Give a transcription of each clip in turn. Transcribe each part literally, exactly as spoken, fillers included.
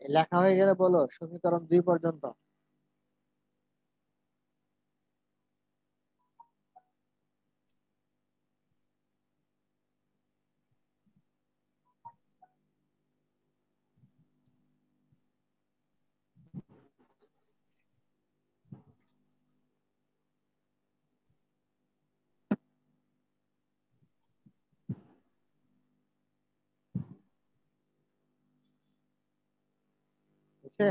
এ লেখা হয়ে গেলে বলো সমীকরণ দুই পর্যন্ত। বুঝছে?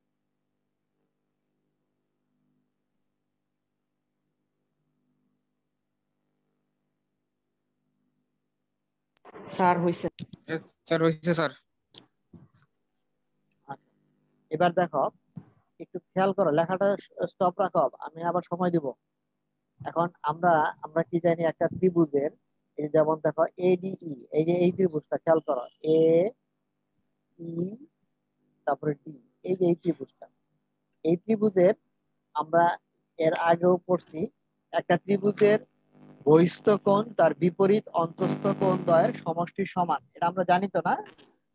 স্যার হইছে। স্যার হয়েছে স্যার। আচ্ছা, এবার দেখো, একটু খেয়াল করো, লেখাটা স্টপ রাখো, আমি আবার সময় দিব। এখন আমরা আমরা কি জানি একটা ত্রিভুজের, এই যেমন দেখো এডিই, এই যে এই ত্রিভুজটা খেয়াল করো, এ ই তারপরে ডি, এই যে এই ত্রিভুজটা, এই ত্রিভুজের আমরা এর আগেও পড়ছি, একটা ত্রিভুজের বহিস্থ কোণ তার বিপরীত অন্তস্থ কোণ দ্বয়ের সমষ্টি সমান, এটা আমরা জানি তো না?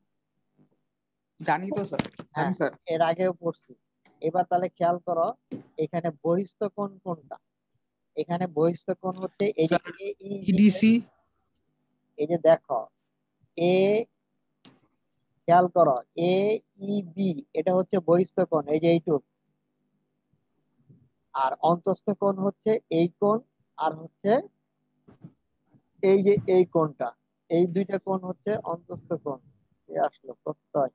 জানি তো স্যার, জানি হ্যাঁ, স্যার। এর আগেও পড়ছি। এবার তাহলে খেয়াল করো, এখানে বহিস্থ কোণ কোনটা? এখানে বহিস্থ কোণ হচ্ছে এই যে sir A E B, EDC. এই যে দেখো এ, খেয়াল করো এ ই বি, এটা হচ্ছে বহিস্থ কোণ, এই যে এইটুক। আর অন্তস্থ কোণ হচ্ছে এই কোণ, আর হচ্ছে এই যে এই কোণটা, এই দুইটা কোণ হচ্ছে অন্তস্থ কোণ। এ আসলো প্রত্যয়।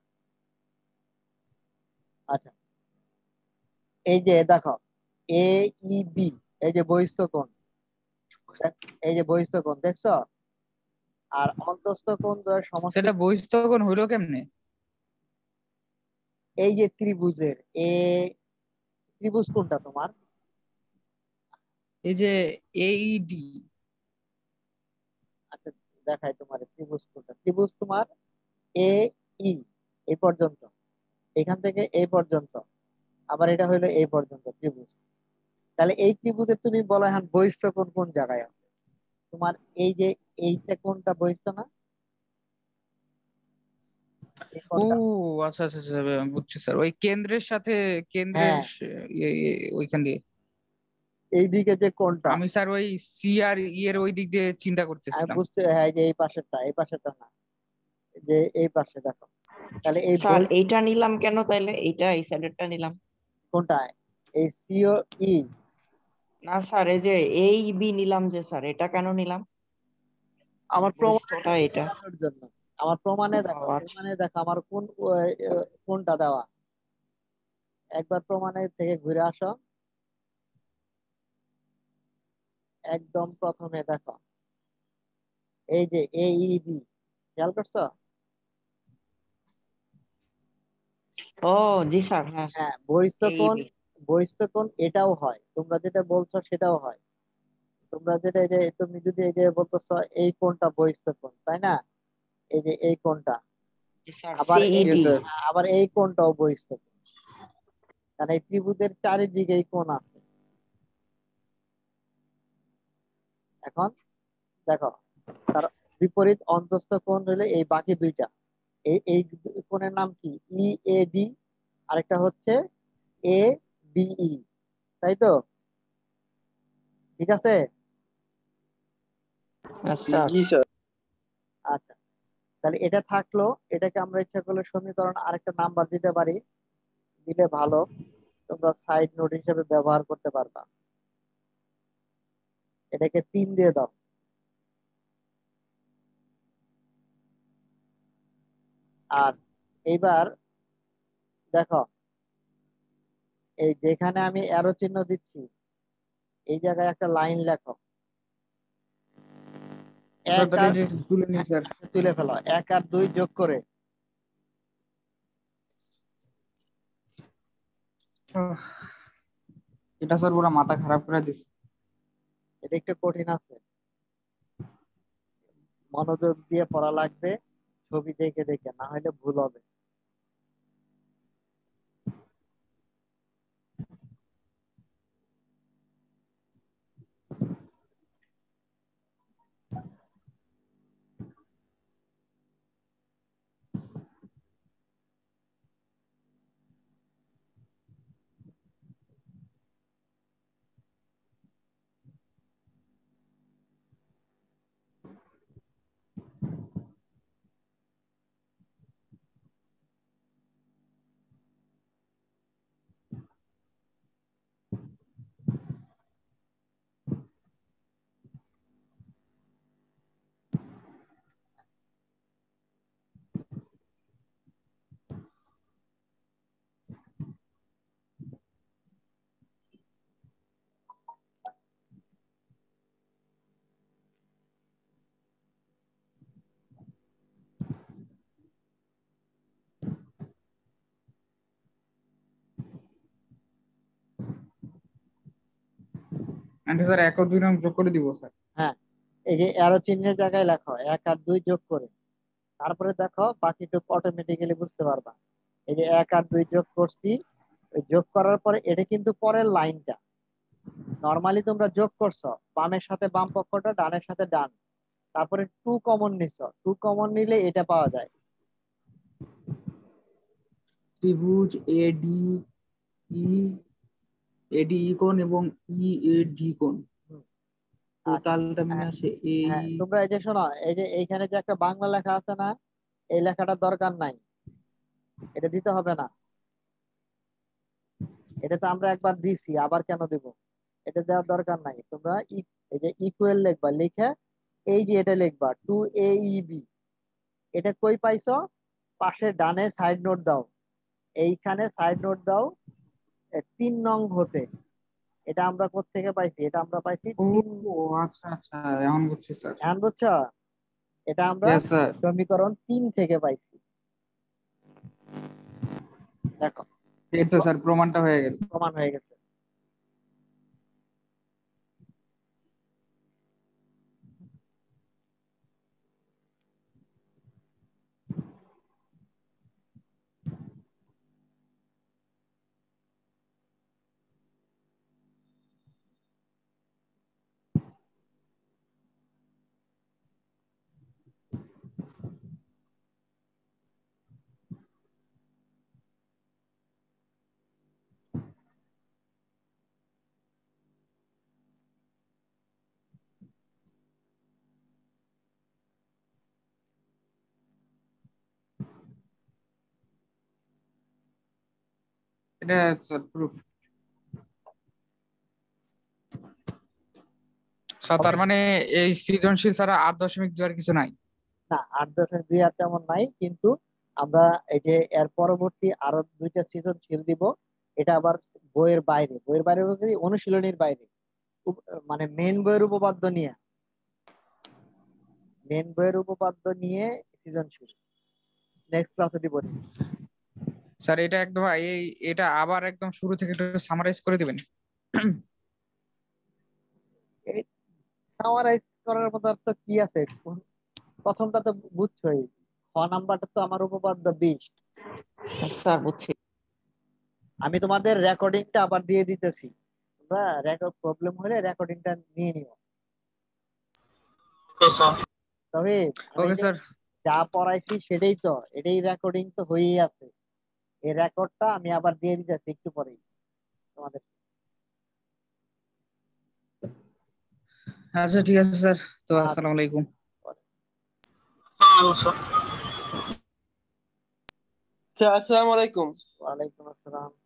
আচ্ছা, এই যে দেখো এ ই বি, এই যে বহিস্থ কোণ, দেখ- এই যে বহিস্থ কোণ দেখছো? আর অন্তস্থ কোণ দ্বয়ের সমষ্টি, সেটা বহিস্থকোণ হইলো কেমনে? এই যে ত্রিভুজের এ, ত্রিভুজ কোনটা তোমার? এই যে এইডি। আচ্ছা, দেখাই তোমার ত্রিভুজ কোনটা। ত্রিভুজ তোমার এ ই, এই পর্যন্ত, এখান থেকে এই পর্যন্ত, আবার এটা হইলো এই পর্যন্ত ত্রিভুজ। তাহলে এই ত্রিভুজের তুমি বলো হ্যাঁ বহিস্থ কোণ কোন জায়গায় আছে তোমার? এই যে এইটা কোনটা বহিস্থ না? এই ও কোনটা। আচ্ছা আচ্ছা আচ্ছা, বুঝছি স্যার, ওই কেন্দ্রের সাথে কেন্দ্রের হ্যাঁ, স- ইয়ে ইয়ে ওইখান দিয়ে। এইদিকে যে কোনটা, আমি স্যার ওই সি আর ই এর ওই দিক দিয়ে চিন্তা আমি করতেছিলাম। বুঝতে, হ্যাঁ এই যে এই পাশেরটা, এই পাশেরটা না, এই যে এই পাশে দেখো। তাহলে এই স্যার বই এইটা নিলাম কেন তাইলে? এইটা এই সাইডেরটা নিলাম। কোনটা? এই সিও ই। না স্যার, এই যে এই বি নিলাম যে স্যার, এটা কেন নিলাম? আমার প্রমাণে বৈশিষ্ট্যটা এটা। দেখানোর জন্য, আমার প্রমাণে ও দেখো, আচ্ছা। প্রমাণে দেখো আমার কোন আহ, আহ, কোনটা দেওয়া। একবার প্রমাণে থেকে ঘুরে আসো, একদম প্রথমে দেখো এই যে এ ই বি, খেয়াল করছো? ও জি স্যার, হ্যাঁ। হ্যাঁ, বহিস্থ এই কোণ, বি। বহিস্থ কোণ এটাও হয়, তোমরা যেটা বলছো সেটাও হয়। তোমরা যেটা এই যে তুমি যদি এই যে বলতেছো এই কোণটা বহিস্থ কোণ, তাই না? এই যে এই কোণটা, জি স্যার, আবার এই, ইয়েস সিইডি। স্যার। আবার এই কোণটাও বহিস্থ কোণ, কারণ এই ত্রিভুজের চারিদিকেই কোণ আছে। এখন দেখো, তার বিপরীত অন্তস্থ কোণ হলে এই বাকি দুইটা, এই এই কোণের নাম কি? ই এ ডি, আরেকটা হচ্ছে এ ডিই, তাই তো? ঠিক আছে? আচ্ছা। জি স্যার। আচ্ছা, তাহলে এটা থাকলো। এটাকে আমরা ইচ্ছা করলে সমীকরণ আরেকটা নাম্বার দিতে পারি, দিলে ভালো, তোমরা সাইড নোট হিসেবে ব্যবহার করতে পারবা। এটাকে তিন দিয়ে দাও। আর এইবার দেখো, এই যেখানে আমি অ্যারো চিহ্ন দিচ্ছি, এই জায়গায় একটা লাইন লেখো, স্যার এক তাহলে আর, এটা একটু তুলে নিই হ্যাঁ, স্যার। আচ্ছা, তুলে ফেলো, এক আর দুই যোগ করে। আহ, এটা স্যার পুরো মাথা খারাপ করে দিচ্ছে। এটা একটু কঠিন আছে, মনোযোগ দিয়ে পড়া লাগবে, ছবি দেখে দেখে, না হলে ভুল হবে। আচ্ছা স্যার এক ও দুই নং যোগ করে দিব স্যার। হ্যাঁ, এই যে অ্যারো চিহ্নের জায়গায় লেখো এক আর দুই যোগ করে, তারপরে দেখো বাকিটুকু অটোমেটিক্যালি বুঝতে পারবা। এই যে এক আর দুই যোগ করছি, ওই যোগ করার পরে এটা কিন্তু পরের লাইনটা। নর্মালি তোমরা যোগ করছো বামের সাথে বাম পক্ষটা, ডানের সাথে ডান, তারপরে টু কমন নিছো, টু কমন নিলে এটা পাওয়া যায়। ত্রিভুজ এডি ই এডি ই কোণ এবং ই এ ডি কোণ হুম, আচ্ছা। টোটালটা মিলে হ্যাঁ, আসে এই। হ্যাঁ, তোমরা এই যে শোনো, এই যে এইখানে যে একটা বাংলা লেখা আছে না, এই লেখাটার দরকার নাই, এটা দিতে হবে না। এটা তো আমরা একবার দিছি, আবার কেন দিব? এটা দেওয়ার দরকার নাই। তোমরা ই- এই যে ইকুয়াল লিখবা, লিখে এই যে এটা লিখবা টু এ ই বি। এটা কই পাইছো? পাশে ডানে সাইড নোট দাও, এইখানে সাইড নোট দাও এ, তিন নং হতে। এটা আমরা কোত্থেকে পাইছি? এটা আমরা পাইছি ও তিন। আচ্ছা আচ্ছা এখন বুঝছি স্যার। এখন বুঝছো? এটা আমরা ইয়েস স্যার। সমীকরণ তিন থেকে পাইছি। দেখো, এই তো স্যার প্রমাণটা হয়ে গেল। প্রমাণ হয়ে গেছে। এটা স্যার প্রুফ। স্যার তার মানে এই সৃজনশীল ছাড়া আট দশমিক দুই আর কিছু নাই? না, আট দশমিক দুই আর তেমন নাই, কিন্তু আমরা এই যে এর পরবর্তী আরো দুইটা সৃজনশীল দিব। এটা আবার বইয়ের বাইরে, বইয়ের বাইরে বলতে কি, অনুশীলনীর বাইরে, উপ- মানে মেন বইয়ের উপপাদ্য নিয়ে, মেন বইয়ের উপপাদ্য নিয়ে সৃজনশীল নেক্সট ক্লাসে দিব নি। স্যার এটা একদম এই এটা আবার একদম শুরু থেকে একটু সামারাইজ করে দিবেন। এই সামারাইজ করার মতো আর তো কি আছে? কোন- প্রথমটা তো বুঝছোই, খ নাম্বারটা তো আমার উপপাদ্য বিশ। স্যার বুঝছি। আমি তোমাদের রেকর্ডিংটা আবার দিয়ে দিতেছি, তোমরা রেকর্ড প্রবলেম হলে রেকর্ডিংটা নিয়ে নিও। তবে আমি ওকে যে স্যার। যা পড়াইছি সেটাই তো, এটাই রেকর্ডিং তো হয়েই আছে। এই রেকর্ডটা আমি আবার দিয়ে দিতেছি একটু পরেই তোমাদের। আচ্ছা ঠিক আছে স্যার। তো আচ্ছা, আসসালামু আলাইকুম। স্যার আসসালামু আলাইকুম। ওয়ালাইকুম আসসালাম।